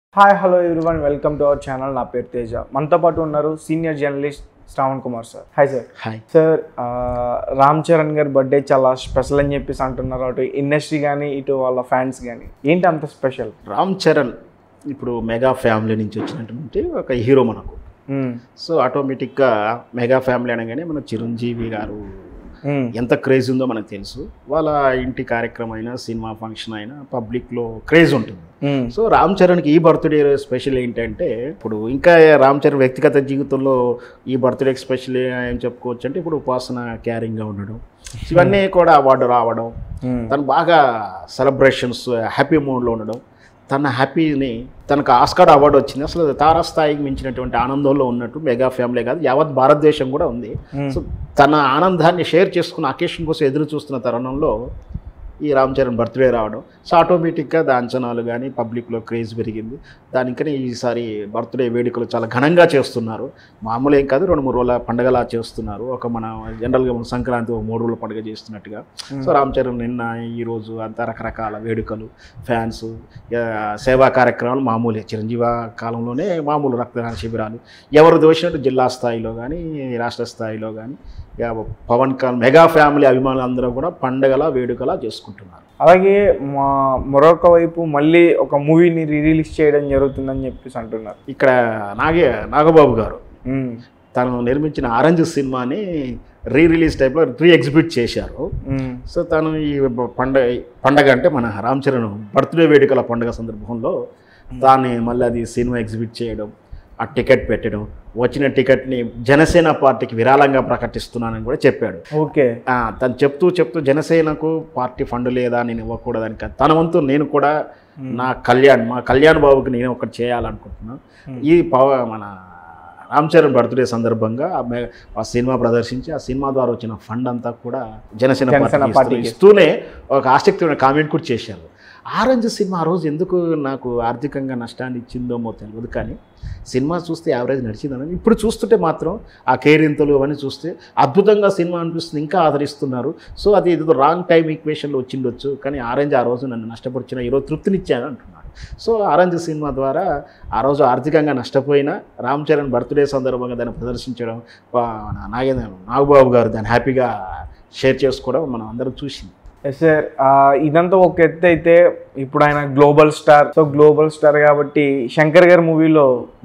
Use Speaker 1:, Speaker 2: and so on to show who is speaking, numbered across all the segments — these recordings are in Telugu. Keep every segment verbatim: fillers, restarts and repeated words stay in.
Speaker 1: Hi hello everyone welcome to our channel. నా పేరు తేజ. మనతో పాటు ఉన్నారు senior journalist Sravan Kumar sir. Hi sir.
Speaker 2: Hi
Speaker 1: sir. Ram Charan గారి బర్త్డే చాలా స్పెషల్ అని చెప్పేసి అంటున్నారు, అటు ఇండస్ట్రీ కానీ ఇటు వాళ్ళ ఫ్యాన్స్ కానీ. ఏంటి అంత స్పెషల్?
Speaker 2: రామ్ చరణ్ ఇప్పుడు మెగా ఫ్యామిలీ నుంచి వచ్చినటువంటి ఒక హీరో మనకు. సో ఆటోమేటిక్గా మెగా ఫ్యామిలీ అనగానే మన చిరంజీవి గారు ఎంత క్రేజ్ ఉందో మనకు తెలుసు. వాళ్ళ ఇంటి కార్యక్రమం అయినా సినిమా ఫంక్షన్ అయినా పబ్లిక్లో క్రేజ్ ఉంటుంది. సో రామ్ చరణ్కి ఈ బర్త్డే స్పెషల్ ఏంటంటే, ఇప్పుడు ఇంకా రామ్ చరణ్ వ్యక్తిగత జీవితంలో ఈ బర్త్డేకి స్పెషల్ ఏం చెప్పుకోవచ్చు అంటే, ఇప్పుడు ఉపాసన క్యారింగ్గా ఉండడం, ఇవన్నీ కూడా అవార్డు రావడం, తను బాగా సెలబ్రేషన్స్ హ్యాపీ మూడ్లో ఉండడం, తన హ్యాపీని తనకు ఆస్కార్ అవార్డు వచ్చింది. అసలు తారాస్థాయికి మించినటువంటి ఆనందంలో ఉన్నట్టు మెగా ఫ్యామిలీ కాదు, యావత్ భారతదేశం కూడా ఉంది. సో తన ఆనందాన్ని షేర్ చేసుకున్న అకేషన్ కోసం ఎదురు చూస్తున్న తరుణంలో ఈ రామ్ చరణ్ బర్త్డే రావడం, సో ఆటోమేటిక్గా దాని అంచనాలు కానీ పబ్లిక్లో క్రేజ్ పెరిగింది. దానికని ఈసారి బర్త్డే వేడుకలు చాలా ఘనంగా చేస్తున్నారు. మామూలు ఏం కాదు, రెండు మూడు రోజుల పండుగలా చేస్తున్నారు. ఒక మన జనరల్గా మన సంక్రాంతి ఒక మూడు రోజుల పండుగ చేస్తున్నట్టుగా. సో రామ్ చరణ్ నిన్న ఈరోజు అంతా రకరకాల వేడుకలు, ఫ్యాన్స్, సేవా కార్యక్రమాలు మామూలే. చిరంజీవి కాలంలోనే మామూలు రక్తదాన శిబిరాలు, ఎవరు దోషినట్టు జిల్లా స్థాయిలో కానీ రాష్ట్ర స్థాయిలో కానీ పవన్ కళ్యాణ్ మెగా ఫ్యామిలీ అభిమానులు అందరూ కూడా పండగలా వేడుకలా చేసుకుంటున్నారు.
Speaker 1: అలాగే మా మరొక వైపు మళ్ళీ ఒక మూవీని రిలీజ్ చేయడం జరుగుతుందని చెప్పేసి అంటున్నారు.
Speaker 2: ఇక్కడ నాగే నాగబాబు గారు తను నిర్మించిన ఆరెంజ్ సినిమాని రీ రిలీజ్ టైప్లో రీ ఎగ్జిబిట్ చేశారు. సో తను ఈ పండగ పండగ అంటే మన రామ్ చరణ్ బర్త్డే వేడుకల పండుగ సందర్భంలో దాన్ని మళ్ళీ అది సినిమా ఎగ్జిబిట్ చేయడం, ఆ టికెట్ పెట్టడం, వచ్చిన టికెట్ని జనసేన పార్టీకి విరాళంగా ప్రకటిస్తున్నానని కూడా చెప్పాడు.
Speaker 1: ఓకే.
Speaker 2: తను చెప్తూ చెప్తూ జనసేనకు పార్టీ ఫండ్ లేదా, నేను ఇవ్వకూడదని కాదు, తన వంతు నేను కూడా నా కళ్యాణ్ మా కళ్యాణ్ బాబుకి నేను ఒకటి చేయాలనుకుంటున్నాను. ఈ పవ మన రామ్ చరణ్ బర్త్డే సందర్భంగా ఆ సినిమా ప్రదర్శించి ఆ సినిమా ద్వారా వచ్చిన ఫండ్ అంతా కూడా జనసేన పార్టీకి ఇస్తూనే ఒక ఆసక్తిమైన కామెంట్ కూడా చేశారు. ఆరెంజ్ సినిమా ఆ రోజు ఎందుకు నాకు ఆర్థికంగా నష్టాన్ని ఇచ్చిందోమో తెలియదు, కానీ సినిమా చూస్తే యావరేజ్ నడిచిందని ఇప్పుడు చూస్తుంటే మాత్రం ఆ కేరింతలు అవన్నీ చూస్తే అద్భుతంగా సినిమా అనిపిస్తుంది, ఇంకా ఆదరిస్తున్నారు. సో అది ఏదో రాంగ్ టైం ఈక్వేషన్లో వచ్చిండొచ్చు, కానీ ఆరెంజ్ ఆ రోజు నన్ను నష్టపరిచిన ఈరోజు తృప్తినిచ్చాను అంటున్నాడు. సో ఆరెంజ్ సినిమా ద్వారా ఆ రోజు ఆర్థికంగా నష్టపోయిన రామ్ చరణ్ బర్త్డే సందర్భంగా దాన్ని ప్రదర్శించడం, నాగేంద్ర నాగబాబు గారు దాన్ని హ్యాపీగా షేర్ చేసుకోవడం మనం అందరం చూసింది.
Speaker 1: Yes sir. ఇదంతా ఒక ఎత్తు అయితే, ఇప్పుడు ఆయన global star. So global star కాబట్టి శంకర్ గారి మూవీలో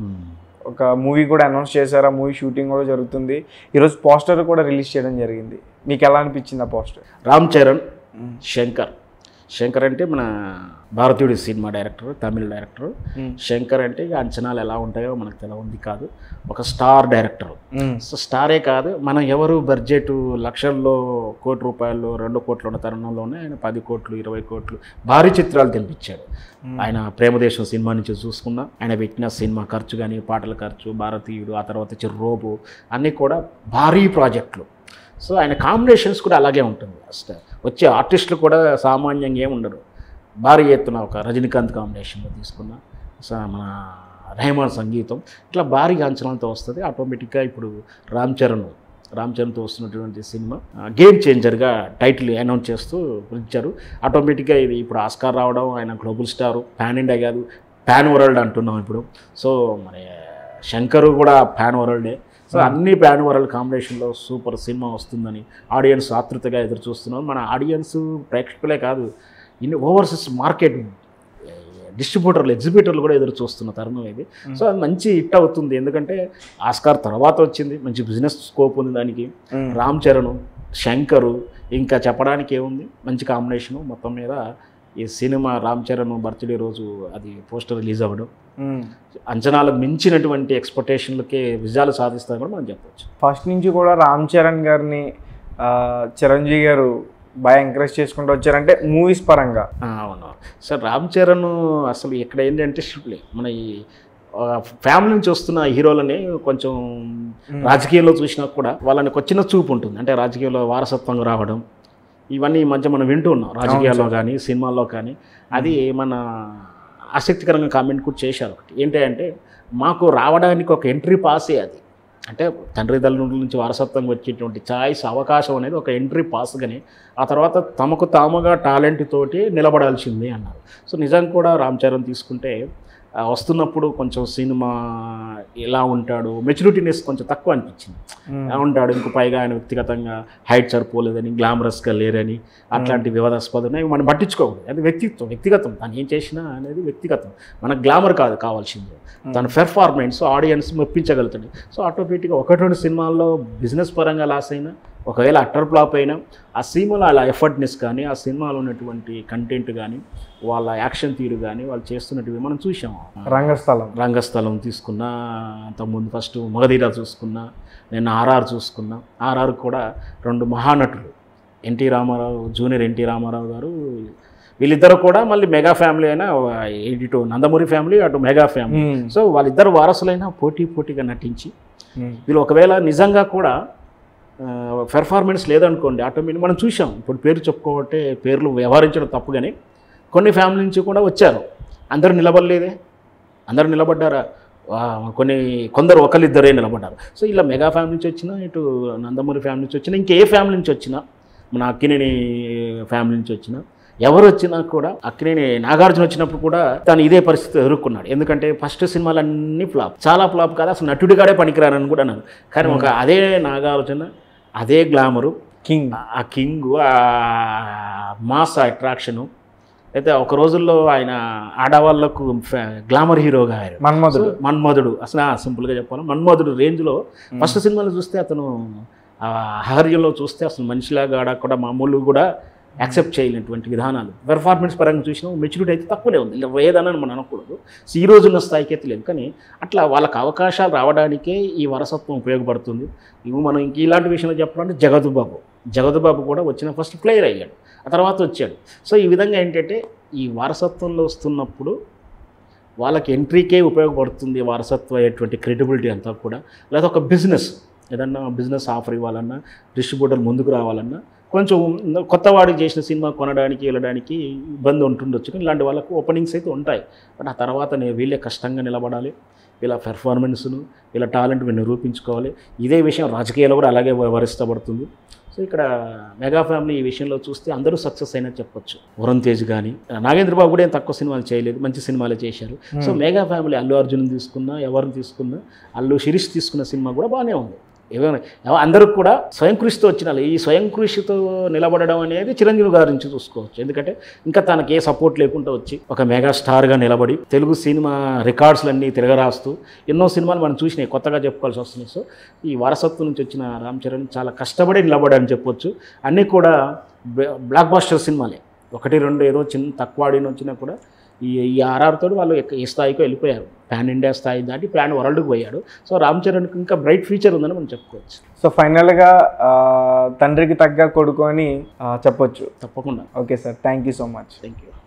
Speaker 1: ఒక మూవీ కూడా అనౌన్స్ చేశారు. ఆ మూవీ షూటింగ్ కూడా జరుగుతుంది. ఈరోజు పోస్టర్ కూడా రిలీజ్ చేయడం జరిగింది. మీకు ఎలా అనిపించింది ఆ పోస్టర్?
Speaker 2: రామ్ చరణ్, శంకర్. శంకర్ అంటే మన భారతీయుడి సినిమా డైరెక్టర్, తమిళ డైరెక్టర్. శంకర్ అంటే ఇక అంచనాలు ఎలా ఉంటాయో మనకు తెలియంది కాదు, ఒక స్టార్ డైరెక్టర్. సో స్టారే కాదు, మనం ఎవరు బడ్జెట్ లక్షల్లో కోటి రూపాయలు రెండు కోట్లు ఉన్న తరుణంలోనే ఆయన పది కోట్లు ఇరవై కోట్లు భారీ చిత్రాలు తెప్పించాడు. ఆయన ప్రేమదేశం సినిమా నుంచి చూసుకున్నా, ఆయన పెట్టిన సినిమా ఖర్చు కానీ పాటల ఖర్చు, భారతీయుడు, ఆ తర్వాత వచ్చి రోబో, అన్నీ కూడా భారీ ప్రాజెక్టులు. సో ఆయన కాంబినేషన్స్ కూడా అలాగే ఉంటుంది. ఫస్ట్ వచ్చే ఆర్టిస్టులు కూడా సామాన్యంగా ఏమి ఉండరు. భారీ ఎత్తున ఒక రజనీకాంత్ కాంబినేషన్లో తీసుకున్న మన రెహమాన్ సంగీతం, ఇట్లా భారీ అంచనాలతో వస్తుంది. ఆటోమేటిక్గా ఇప్పుడు రామ్ చరణ్ రామ్ చరణ్తో వస్తున్నటువంటి సినిమా గేమ్ చేంజర్గా టైటిల్ అనౌన్స్ చేస్తూ ఇచ్చారు. ఆటోమేటిక్గా ఇది ఇప్పుడు ఆస్కార్ రావడం, ఆయన గ్లోబల్ స్టార్, పాన్ ఇండియా కాదు పాన్ వరల్డ్ అంటున్నాం ఇప్పుడు. సో మరి శంకరు కూడా పాన్ వరల్డే. సో అన్ని పాన్ వరల్డ్ కాంబినేషన్లో సూపర్ సినిమా వస్తుందని ఆడియన్స్ ఆతృతగా ఎదురు చూస్తున్నారు. మన ఆడియన్స్ ప్రేక్షకులే కాదు, ఇన్ని ఓవర్సీస్ మార్కెట్ డిస్ట్రిబ్యూటర్లు, ఎగ్జిబ్యూటర్లు కూడా ఎదురు చూస్తున్న తరుణం ఇది. సో అది మంచి హిట్ అవుతుంది, ఎందుకంటే ఆస్కార్ తర్వాత వచ్చింది, మంచి బిజినెస్ స్కోప్ ఉంది దానికి. రామ్ చరణ్, శంకరు, ఇంకా చెప్పడానికి ఏముంది, మంచి కాంబినేషను. మొత్తం మీద ఈ సినిమా రామ్ చరణ్ బర్త్డే రోజు అది పోస్టర్ రిలీజ్ అవ్వడం అంచనాలకు మించినటువంటి ఎక్స్పెక్టేషన్లకే విజయాలు సాధిస్తారని కూడా మనం చెప్పవచ్చు.
Speaker 1: ఫస్ట్ నుంచి కూడా రామ్ చరణ్ గారిని చిరంజీవి గారు బాగా ఎంకరేజ్ చేసుకుంటూ వచ్చారంటే మూవీస్ పరంగా.
Speaker 2: అవును సార్. రామ్ చరణ్ అసలు ఇక్కడ ఏంటంటే మన ఈ ఫ్యామిలీ నుంచి వస్తున్న హీరోలని కొంచెం రాజకీయంలో చూసినా కూడా వాళ్ళని ఒక చిన్న చూపు ఉంటుంది. అంటే రాజకీయంలో వారసత్వంగా రావడం, ఇవన్నీ ఈ మధ్య మనం వింటూ ఉన్నాం రాజకీయాల్లో కానీ సినిమాల్లో కానీ. అది మన ఆసక్తికరంగా కామెంట్ కూడా చేశారు. ఒకటి ఏంటంటే, మాకు రావడానికి ఒక ఎంట్రీ పాసే అది. అంటే తండ్రి తల్లిదండ్రుల నుంచి వారసత్వంగా వచ్చేటువంటి ఛాయిస్, అవకాశం అనేది ఒక ఎంట్రీ పాస్ కానీ ఆ తర్వాత తమకు తాముగా టాలెంట్ తోటి నిలబడాల్సిందే అన్నారు. సో నిజంగా కూడా రామ్ చరణ్ తీసుకుంటే వస్తున్నప్పుడు కొంచెం సినిమా ఎలా ఉంటాడు, మెచ్యూరిటీనెస్ కొంచెం తక్కువ అనిపించింది. ఎలా ఉంటాడు, ఇంకో పైగా ఆయన వ్యక్తిగతంగా హైట్ సరిపోలేదని, గ్లామరస్గా లేరని, అట్లాంటి వివాదాస్పదం ఉన్నాయి. మనం పట్టించుకోకూడదు. అది వ్యక్తిత్వం, వ్యక్తిగతం. తను ఏం చేసినా అనేది వ్యక్తిగతం. మనకు గ్లామర్ కాదు కావాల్సింది, తన పెర్ఫార్మెన్స్ ఆడియన్స్ మెప్పించగలుగుతుంది. సో ఆటోమేటిక్గా ఒకటి రెండు సినిమాల్లో బిజినెస్ పరంగా లాస్ అయినా, ఒకవేళ అట్టర్ ఫ్లాప్ అయినా, ఆ సినిమాలో అలా ఎఫర్ట్నెస్ కానీ, ఆ సినిమాలో ఉన్నటువంటి కంటెంట్ కానీ, వాళ్ళ యాక్షన్ తీరు కానీ, వాళ్ళు చేస్తున్నట్టువి మనం చూసాం.
Speaker 1: రంగస్థలం
Speaker 2: రంగస్థలం తీసుకున్నా, అంతకుముందు ఫస్ట్ మగధీర చూసుకున్నా, నేను ఆర్ఆర్ చూసుకున్నా. ఆర్ఆర్ కూడా రెండు మహానటులు, ఎన్టీ రామారావు, జూనియర్ ఎన్టీ రామారావు గారు, వీళ్ళిద్దరు కూడా మళ్ళీ మెగా ఫ్యామిలీ అయినా, ఇటు నందమూరి ఫ్యామిలీ, అటు మెగా ఫ్యామిలీ. సో వాళ్ళిద్దరు వారసులైనా పోటీ పోటీగా నటించి, వీళ్ళు ఒకవేళ నిజంగా కూడా పెర్ఫార్మెన్స్ లేదనుకోండి, ఆటోమేటిక్ మనం చూసాం. ఇప్పుడు పేరు చెప్పుకోబట్టే పేర్లు వ్యవహరించడం తప్పు, కానీ కొన్ని ఫ్యామిలీ నుంచి కూడా వచ్చారు. అందరూ నిలబడలేదే, అందరూ నిలబడ్డారా? కొన్ని కొందరు ఒకరిద్దరే నిలబడ్డారు. సో ఇలా మెగా ఫ్యామిలీ నుంచి వచ్చినా, ఇటు నందమూరి ఫ్యామిలీ నుంచి వచ్చినా, ఇంకే ఫ్యామిలీ నుంచి వచ్చినా, మన అక్కినేని ఫ్యామిలీ నుంచి వచ్చినా, ఎవరు వచ్చినా కూడా, అక్కినేని నాగార్జున వచ్చినప్పుడు కూడా తను ఇదే పరిస్థితి ఎదుర్కొన్నాడు. ఎందుకంటే ఫస్ట్ సినిమాలన్నీ ఫ్లాప్, చాలా ఫ్లాప్ కాదు, అసలు నటుడిగాడే పనికిరానని కూడా అన్నారు. కానీ ఒక అదే నాగార్జున, అదే గ్లామరు,
Speaker 1: కింగ్,
Speaker 2: ఆ కింగ్, ఆ మాస్ అట్రాక్షను, అయితే ఒక రోజుల్లో ఆయన ఆడవాళ్లకు గ్లామర్ హీరోగా ఆయన
Speaker 1: మన్మధుడు
Speaker 2: మన్మధుడు అసలు సింపుల్గా చెప్పాలి, మన్మధుడు రేంజ్లో ఫస్ట్ సినిమాలో చూస్తే అతను ఆహార్యంలో చూస్తే అసలు మనిషిలాగా ఆడ కూడా మామూలు కూడా యాక్సెప్ట్ చేయలేనటువంటి విధానాలు. పెర్ఫార్మెన్స్ పరంగా చూసినా మెచ్యూరిటీ అయితే తక్కువనే ఉంది, ఏదన్నా మనం అనకూడదు. సో ఈ రోజున్న స్థాయికి అయితే లేదు, కానీ అట్లా వాళ్ళకి అవకాశాలు రావడానికే ఈ వారసత్వం ఉపయోగపడుతుంది. ఇవి మనం ఇంక ఇలాంటి విషయంలో చెప్పాలంటే జగదుబాబు జగదుబాబు కూడా వచ్చిన ఫస్ట్ ప్లేయర్ అయ్యాడు, ఆ తర్వాత వచ్చాడు. సో ఈ విధంగా ఏంటంటే ఈ వారసత్వంలో వస్తున్నప్పుడు వాళ్ళకి ఎంట్రీకే ఉపయోగపడుతుంది వారసత్వం అయ్యేటువంటి క్రెడిబిలిటీ అంతా కూడా. లేదా ఒక బిజినెస్, ఏదన్నా బిజినెస్ ఆఫర్ ఇవ్వాలన్నా, డిస్ట్రిబ్యూటర్ ముందుకు రావాలన్నా, కొంచెం కొత్త వాడికి చేసిన సినిమా కొనడానికి వెళ్ళడానికి ఇబ్బంది ఉంటుండొచ్చు, కానీ ఇలాంటి వాళ్ళకు ఓపెనింగ్స్ అయితే ఉంటాయి. బట్ ఆ తర్వాత నేను వీళ్ళే కష్టంగా నిలబడాలి, వీళ్ళ పెర్ఫార్మెన్స్ను, వీళ్ళ టాలెంట్ మీరు నిరూపించుకోవాలి. ఇదే విషయం రాజకీయాల్లో కూడా అలాగే వ్యవహరిస్తబడుతుంది. సో ఇక్కడ మెగా ఫ్యామిలీ ఈ విషయంలో చూస్తే అందరూ సక్సెస్ అయినా చెప్పొచ్చు. వరుణ్ తేజ్ కానీ, నాగేంద్ర బాబు కూడా ఏం తక్కువ సినిమాలు చేయలేదు, మంచి సినిమాలే చేశారు. So mega family Allu Arjun తీసుకున్నా, ఎవరిని తీసుకున్నా, అల్లు శిరీష్ తీసుకున్న సినిమా కూడా బాగానే ఉంది. ఏమైనా అందరూ కూడా స్వయం కృషితో వచ్చిన, ఈ స్వయం కృషితో నిలబడడం అనేది చిరంజీవి గారి నుంచి చూసుకోవచ్చు. ఎందుకంటే ఇంకా తనకి ఏ సపోర్ట్ లేకుండా వచ్చి ఒక మెగా స్టార్గా నిలబడి తెలుగు సినిమా రికార్డ్స్లన్నీ తిరగరాస్తూ ఎన్నో సినిమాలు మనం చూసినాయి, కొత్తగా చెప్పుకోవాల్సి వస్తుంది. సో ఈ వారసత్వం నుంచి వచ్చిన రామ్ చరణ్ చాలా కష్టపడి నిలబడని చెప్పొచ్చు. అన్నీ కూడా బ్లాక్ బాస్టర్ సినిమాలే, ఒకటి రెండు ఏదో చిన్న తక్కువ ఆడిన వచ్చినా కూడా ఈ ఈ ఆర్ఆర్ తోటి వాళ్ళు ఏ స్థాయికి వెళ్ళిపోయారు, పాన్ ఇండియా స్థాయి దాటి పాన్ వరల్డ్కి పోయాడు. సో రామ్ చరణ్కి ఇంకా బ్రైట్ ఫ్యూచర్ ఉందని మనం చెప్పుకోవచ్చు.
Speaker 1: సో ఫైనల్గా తండ్రికి తగ్గ కొడుకు అని చెప్పొచ్చు.
Speaker 2: తప్పకుండా.
Speaker 1: Okay sir, thank you so much.
Speaker 2: Thank you.